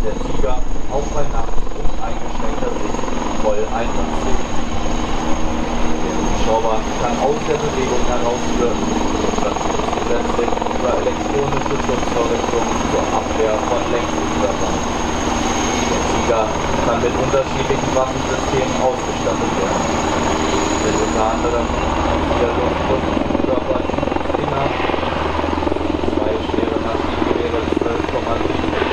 der Tiger auch bei Nacht und eingeschränkter Sicht voll einsatzfähig. Der Hubschrauber kann aus der Bewegung herauswirken und statiert zusätzlich über elektronische Schutzvorrichtungen zur Abwehr von Lenkungsstörungen. Der Tiger kann mit unterschiedlichen Waffensystemen ausgestattet werden. Mit unter anderem 4 Luftbrückenkörper Stinger, 2 schwere Maschinengewehre 12,7 mm,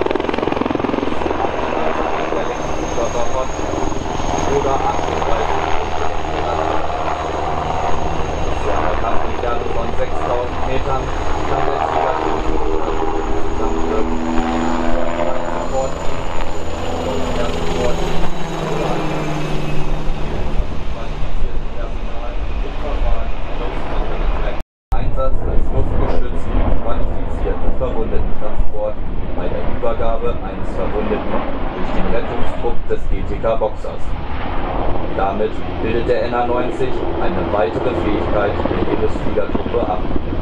der Lenkungskörper Hot oder 38 mm. Bisher einer Kampfentfernung von 6000 Metern kann der Tiger zusammenwirken. Einsatz als Luftgeschützt qualifizierten Verwundetentransport bei der Übergabe eines Verwundeten durch den Rettungstrupp des GTK Boxers. Damit bildet der NH90 eine weitere Fähigkeit der Heeresfliegertruppe ab.